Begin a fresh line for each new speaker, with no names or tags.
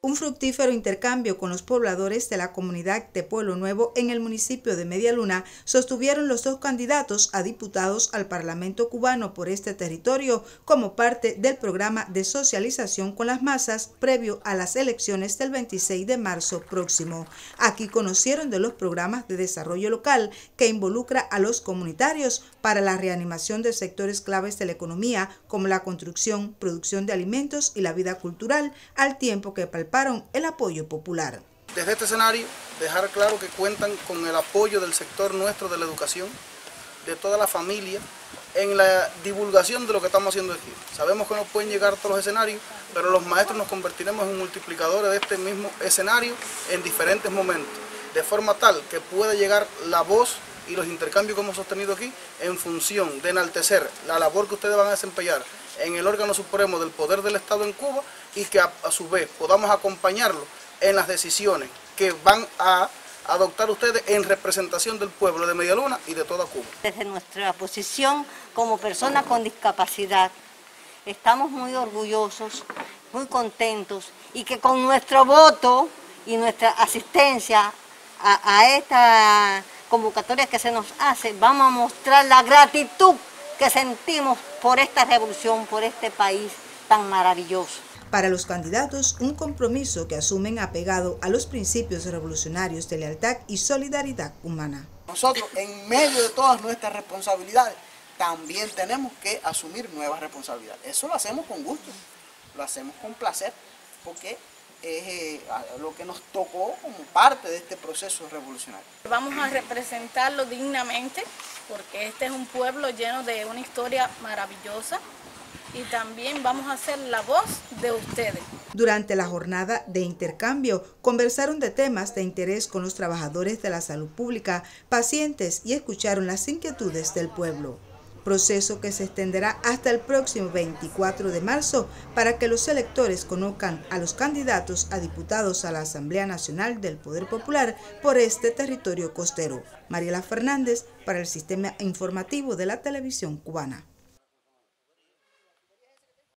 Un fructífero intercambio con los pobladores de la comunidad de Pueblo Nuevo en el municipio de Media Luna sostuvieron los dos candidatos a diputados al Parlamento cubano por este territorio como parte del programa de socialización con las masas previo a las elecciones del 26 de marzo próximo. Aquí conocieron de los programas de desarrollo local que involucra a los comunitarios para la reanimación de sectores claves de la economía como la construcción, producción de alimentos y la vida cultural, al tiempo que palparon el apoyo popular.
Desde este escenario, dejar claro que cuentan con el apoyo del sector nuestro de la educación, de toda la familia, en la divulgación de lo que estamos haciendo aquí. Sabemos que no pueden llegar a todos los escenarios, pero los maestros nos convertiremos en multiplicadores de este mismo escenario en diferentes momentos, de forma tal que pueda llegar la voz y los intercambios que hemos sostenido aquí en función de enaltecer la labor que ustedes van a desempeñar en el órgano supremo del poder del Estado en Cuba y que a su vez podamos acompañarlo en las decisiones que van a adoptar ustedes en representación del pueblo de Media Luna y de toda Cuba.
Desde nuestra posición como personas con discapacidad, estamos muy orgullosos, muy contentos y que con nuestro voto y nuestra asistencia a esta convocatoria que se nos hace, vamos a mostrar la gratitud que sentimos por esta revolución, por este país tan maravilloso.
Para los candidatos, un compromiso que asumen apegado a los principios revolucionarios de lealtad y solidaridad humana.
Nosotros, en medio de todas nuestras responsabilidades, también tenemos que asumir nuevas responsabilidades. Eso lo hacemos con gusto, lo hacemos con placer, porque es lo que nos tocó como parte de este proceso revolucionario.
Vamos a representarlo dignamente, porque este es un pueblo lleno de una historia maravillosa, y también vamos a ser la voz de ustedes.
Durante la jornada de intercambio, conversaron de temas de interés con los trabajadores de la salud pública, pacientes y escucharon las inquietudes del pueblo. Proceso que se extenderá hasta el próximo 24 de marzo para que los electores conozcan a los candidatos a diputados a la Asamblea Nacional del Poder Popular por este territorio costero. Mariela Fernández para el Sistema Informativo de la Televisión Cubana.